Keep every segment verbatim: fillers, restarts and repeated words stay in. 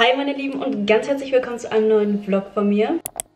Hi meine Lieben und ganz herzlich willkommen zu einem neuen Vlog von mir.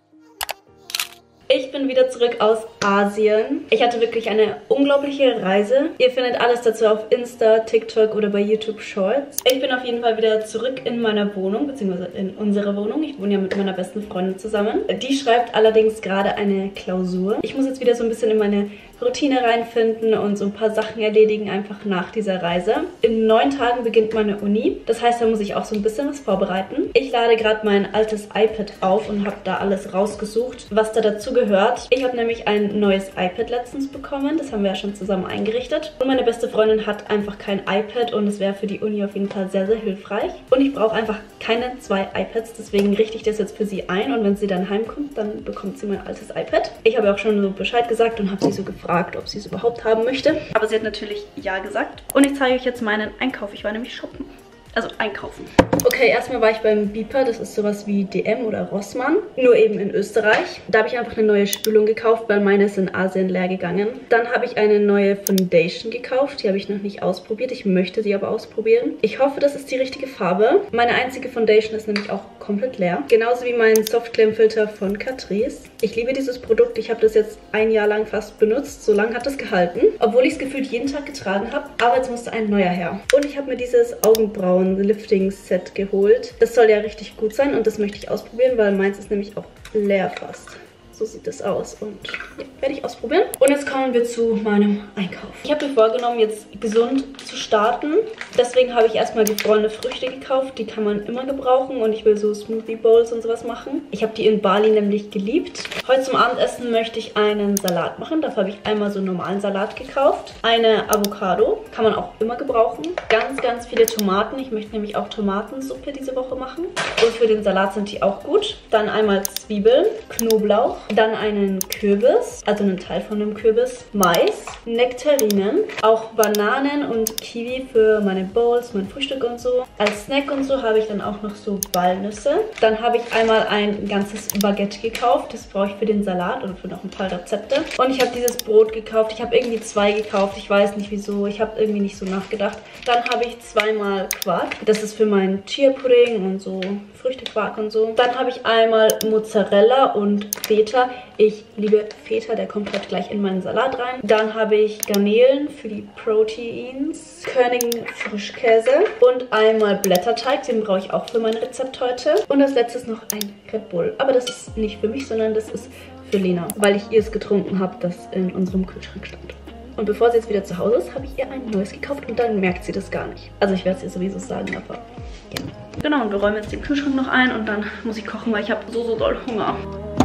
Ich bin wieder zurück aus Asien. Ich hatte wirklich eine unglaubliche Reise. Ihr findet alles dazu auf Insta, TikTok oder bei YouTube Shorts. Ich bin auf jeden Fall wieder zurück in meiner Wohnung, beziehungsweise in unserer Wohnung. Ich wohne ja mit meiner besten Freundin zusammen. Die schreibt allerdings gerade eine Klausur. Ich muss jetzt wieder so ein bisschen in meine Routine reinfinden und so ein paar Sachen erledigen, einfach nach dieser Reise. In neun Tagen beginnt meine Uni. Das heißt, da muss ich auch so ein bisschen was vorbereiten. Ich lade gerade mein altes iPad auf und habe da alles rausgesucht, was da dazu gehört. Ich habe nämlich ein neues iPad letztens bekommen. Das haben wir ja schon zusammen eingerichtet. Und meine beste Freundin hat einfach kein iPad und es wäre für die Uni auf jeden Fall sehr, sehr hilfreich. Und ich brauche einfach keine zwei iPads, deswegen richte ich das jetzt für sie ein. Und wenn sie dann heimkommt, dann bekommt sie mein altes iPad. Ich habe auch schon so Bescheid gesagt und habe sie so gefragt, ob sie es überhaupt haben möchte. Aber sie hat natürlich ja gesagt. Und ich zeige euch jetzt meinen Einkauf. Ich war nämlich shoppen. Also einkaufen. Okay, erstmal war ich beim Bipa. Das ist sowas wie D M oder Rossmann. Nur eben in Österreich. Da habe ich einfach eine neue Spülung gekauft, weil meine ist in Asien leer gegangen. Dann habe ich eine neue Foundation gekauft. Die habe ich noch nicht ausprobiert. Ich möchte sie aber ausprobieren. Ich hoffe, das ist die richtige Farbe. Meine einzige Foundation ist nämlich auch komplett leer. Genauso wie mein Softglam-Filter von Catrice. Ich liebe dieses Produkt. Ich habe das jetzt ein Jahr lang fast benutzt. So lange hat es gehalten. Obwohl ich es gefühlt jeden Tag getragen habe. Aber jetzt musste ein neuer her. Und ich habe mir dieses Augenbrauen Lifting Set geholt. Das soll ja richtig gut sein und das möchte ich ausprobieren, weil meins ist nämlich auch leer fast. So sieht das aus und ja, werde ich ausprobieren. Und jetzt kommen wir zu meinem Einkauf. Ich habe mir vorgenommen, jetzt gesund zu starten. Deswegen habe ich erstmal gefrorene Früchte gekauft. Die kann man immer gebrauchen und ich will so Smoothie Bowls und sowas machen. Ich habe die in Bali nämlich geliebt. Heute zum Abendessen möchte ich einen Salat machen. Dafür habe ich einmal so einen normalen Salat gekauft. Eine Avocado. Kann man auch immer gebrauchen. Ganz, ganz viele Tomaten. Ich möchte nämlich auch Tomatensuppe diese Woche machen. Und für den Salat sind die auch gut. Dann einmal Zwiebeln, Knoblauch. Dann einen Kürbis, also einen Teil von einem Kürbis, Mais, Nektarinen, auch Bananen und Kiwi für meine Bowls, mein Frühstück und so. Als Snack und so habe ich dann auch noch so Walnüsse. Dann habe ich einmal ein ganzes Baguette gekauft, das brauche ich für den Salat und für noch ein paar Rezepte. Und ich habe dieses Brot gekauft, ich habe irgendwie zwei gekauft, ich weiß nicht wieso, ich habe irgendwie nicht so nachgedacht. Dann habe ich zweimal Quark, das ist für meinen Chia-Pudding und so Früchtequark und so. Dann habe ich einmal Mozzarella und Feta. Ich liebe Feta, der kommt halt gleich in meinen Salat rein. Dann habe ich Garnelen für die Proteins, Körnigen Frischkäse und einmal Blätterteig, den brauche ich auch für mein Rezept heute. Und als letztes noch ein Red Bull. Aber das ist nicht für mich, sondern das ist für Lena, weil ich ihr es getrunken habe, das in unserem Kühlschrank stand. Und bevor sie jetzt wieder zu Hause ist, habe ich ihr ein neues gekauft und dann merkt sie das gar nicht. Also ich werde es ihr sowieso sagen, aber ja. Genau, und wir räumen jetzt den Kühlschrank noch ein und dann muss ich kochen, weil ich habe so, so doll Hunger.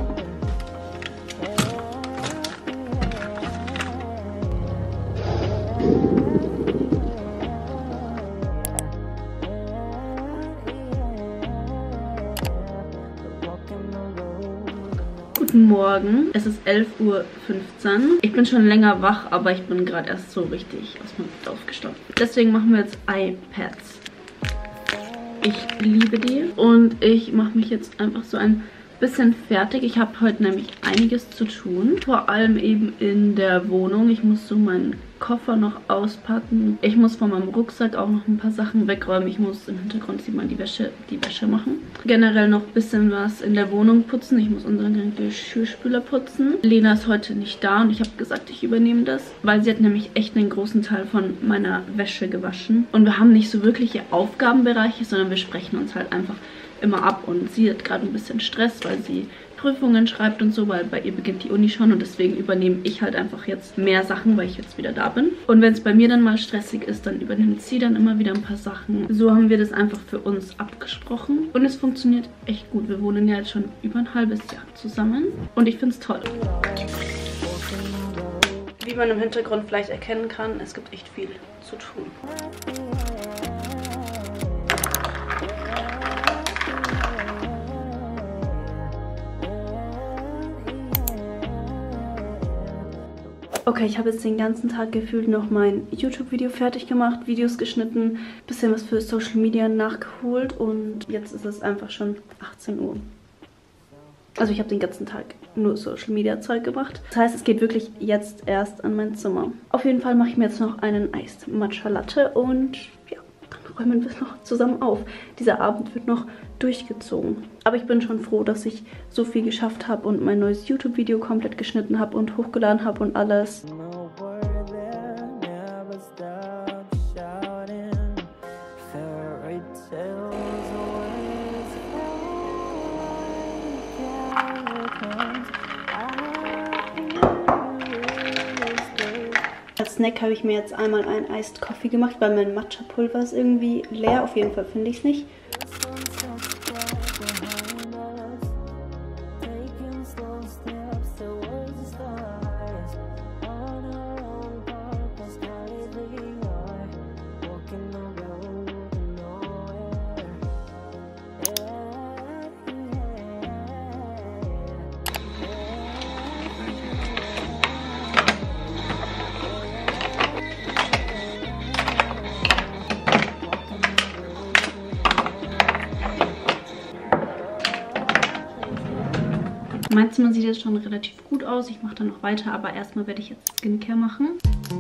Guten Morgen, es ist elf Uhr fünfzehn. Ich bin schon länger wach, aber ich bin gerade erst so richtig aus meinem Bett aufgestanden. Deswegen machen wir jetzt iPads. Ich liebe die und ich mache mich jetzt einfach so ein bisschen fertig. Ich habe heute nämlich einiges zu tun. Vor allem eben in der Wohnung. Ich muss so meinen Koffer noch auspacken. Ich muss von meinem Rucksack auch noch ein paar Sachen wegräumen. Ich muss im Hintergrund sieht man die Wäsche, die Wäsche machen. Generell noch ein bisschen was in der Wohnung putzen. Ich muss unseren Geschirrspüler putzen. Lena ist heute nicht da und ich habe gesagt, ich übernehme das, weil sie hat nämlich echt einen großen Teil von meiner Wäsche gewaschen. Und wir haben nicht so wirkliche Aufgabenbereiche, sondern wir sprechen uns halt einfach immer ab und sie hat gerade ein bisschen Stress, weil sie Prüfungen schreibt und so, weil bei ihr beginnt die Uni schon und deswegen übernehme ich halt einfach jetzt mehr Sachen, weil ich jetzt wieder da bin. Und wenn es bei mir dann mal stressig ist, dann übernimmt sie dann immer wieder ein paar Sachen. So haben wir das einfach für uns abgesprochen und es funktioniert echt gut. Wir wohnen ja jetzt schon über ein halbes Jahr zusammen und ich finde es toll. Wie man im Hintergrund vielleicht erkennen kann, es gibt echt viel zu tun. Okay, ich habe jetzt den ganzen Tag gefühlt noch mein YouTube-Video fertig gemacht, Videos geschnitten, bisschen was für Social Media nachgeholt und jetzt ist es einfach schon achtzehn Uhr. Also ich habe den ganzen Tag nur Social Media Zeug gemacht. Das heißt, es geht wirklich jetzt erst an mein Zimmer. Auf jeden Fall mache ich mir jetzt noch einen Iced Matcha Latte und ja, dann räumen wir noch zusammen auf. Dieser Abend wird noch durchgezogen. Aber ich bin schon froh, dass ich so viel geschafft habe und mein neues YouTube-Video komplett geschnitten habe und hochgeladen habe und alles. Als Snack habe ich mir jetzt einmal einen Iced Coffee gemacht, weil mein Matcha-Pulver ist irgendwie leer. Auf jeden Fall finde ich es nicht. Mein Zimmer sieht jetzt schon relativ gut aus. Ich mache dann noch weiter, aber erstmal werde ich jetzt Skincare machen.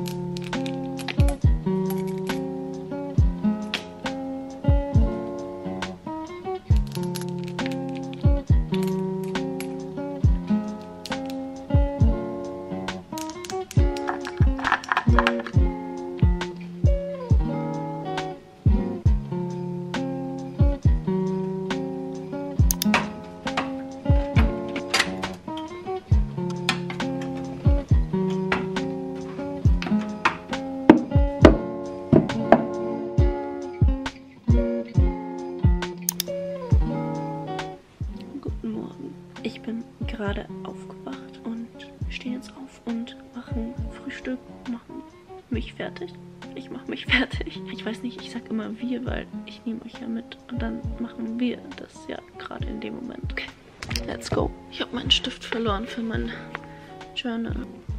Ich bin gerade aufgewacht und wir stehen jetzt auf und machen Frühstück, machen mich fertig. Ich mache mich fertig. Ich weiß nicht, ich sag immer wir, weil ich nehme euch ja mit und dann machen wir das ja gerade in dem Moment. Okay, let's go. Ich habe meinen Stift verloren für mein Journal.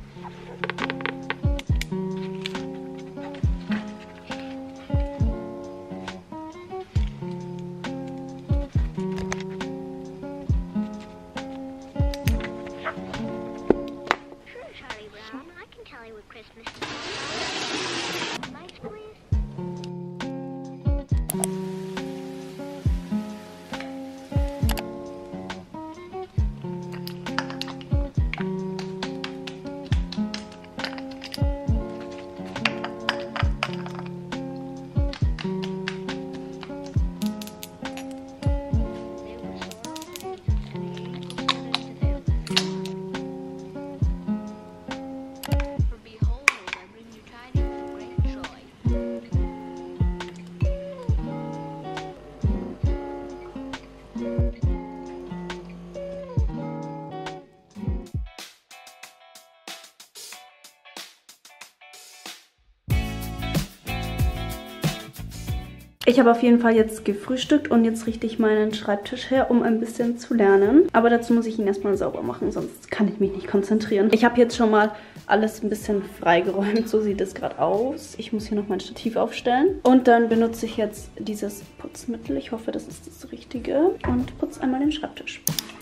Ich habe auf jeden Fall jetzt gefrühstückt und jetzt richte ich meinen Schreibtisch her, um ein bisschen zu lernen. Aber dazu muss ich ihn erstmal sauber machen, sonst kann ich mich nicht konzentrieren. Ich habe jetzt schon mal alles ein bisschen freigeräumt, so sieht es gerade aus. Ich muss hier noch mein Stativ aufstellen. Und dann benutze ich jetzt dieses Putzmittel, ich hoffe, das ist das Richtige. Und putze einmal den Schreibtisch.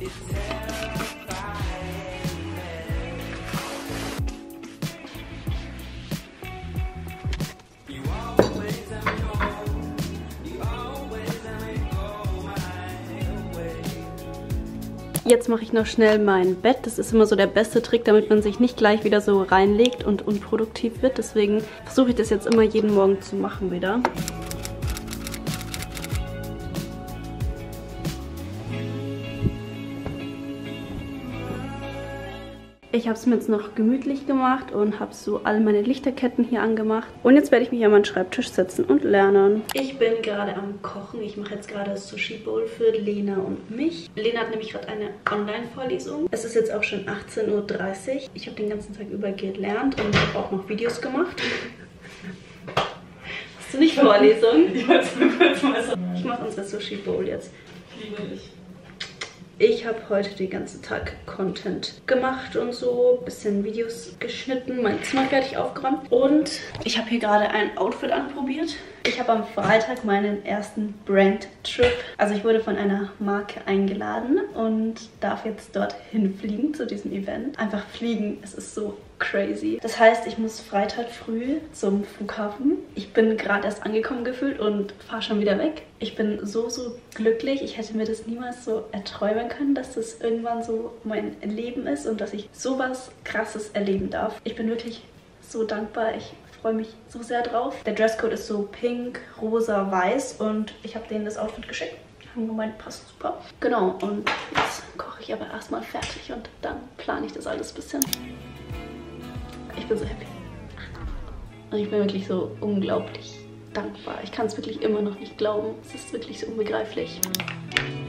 Jetzt mache ich noch schnell mein Bett. Das ist immer so der beste Trick, damit man sich nicht gleich wieder so reinlegt und unproduktiv wird. Deswegen versuche ich das jetzt immer jeden Morgen zu machen wieder. Ich habe es mir jetzt noch gemütlich gemacht und habe so all meine Lichterketten hier angemacht. Und jetzt werde ich mich an meinen Schreibtisch setzen und lernen. Ich bin gerade am Kochen. Ich mache jetzt gerade das Sushi Bowl für Lena und mich. Lena hat nämlich gerade eine Online-Vorlesung. Es ist jetzt auch schon achtzehn Uhr dreißig. Ich habe den ganzen Tag über gelernt und habe auch noch Videos gemacht. Hast du nicht Vorlesung? Ich wollte es nur kurz mal sagen. Ich mache unsere Sushi Bowl jetzt. Liebe ich. Ich habe heute den ganzen Tag Content gemacht und so, ein bisschen Videos geschnitten, mein Zimmer fertig aufgeräumt und ich habe hier gerade ein Outfit anprobiert. Ich habe am Freitag meinen ersten Brand-Trip. Also ich wurde von einer Marke eingeladen und darf jetzt dorthin fliegen zu diesem Event. Einfach fliegen, es ist so crazy. Das heißt, ich muss Freitag früh zum Flughafen. Ich bin gerade erst angekommen gefühlt und fahre schon wieder weg. Ich bin so, so glücklich. Ich hätte mir das niemals so erträumen können, dass das irgendwann so mein Leben ist und dass ich sowas Krasses erleben darf. Ich bin wirklich so dankbar. Ich freue mich so sehr drauf. Der Dresscode ist so pink, rosa, weiß und ich habe denen das Outfit geschickt. Haben gemeint, passt super. Genau, und jetzt koche ich aber erstmal fertig und dann plane ich das alles ein bisschen. Ich bin so happy. Und ich bin wirklich so unglaublich dankbar. Ich kann es wirklich immer noch nicht glauben. Es ist wirklich so unbegreiflich.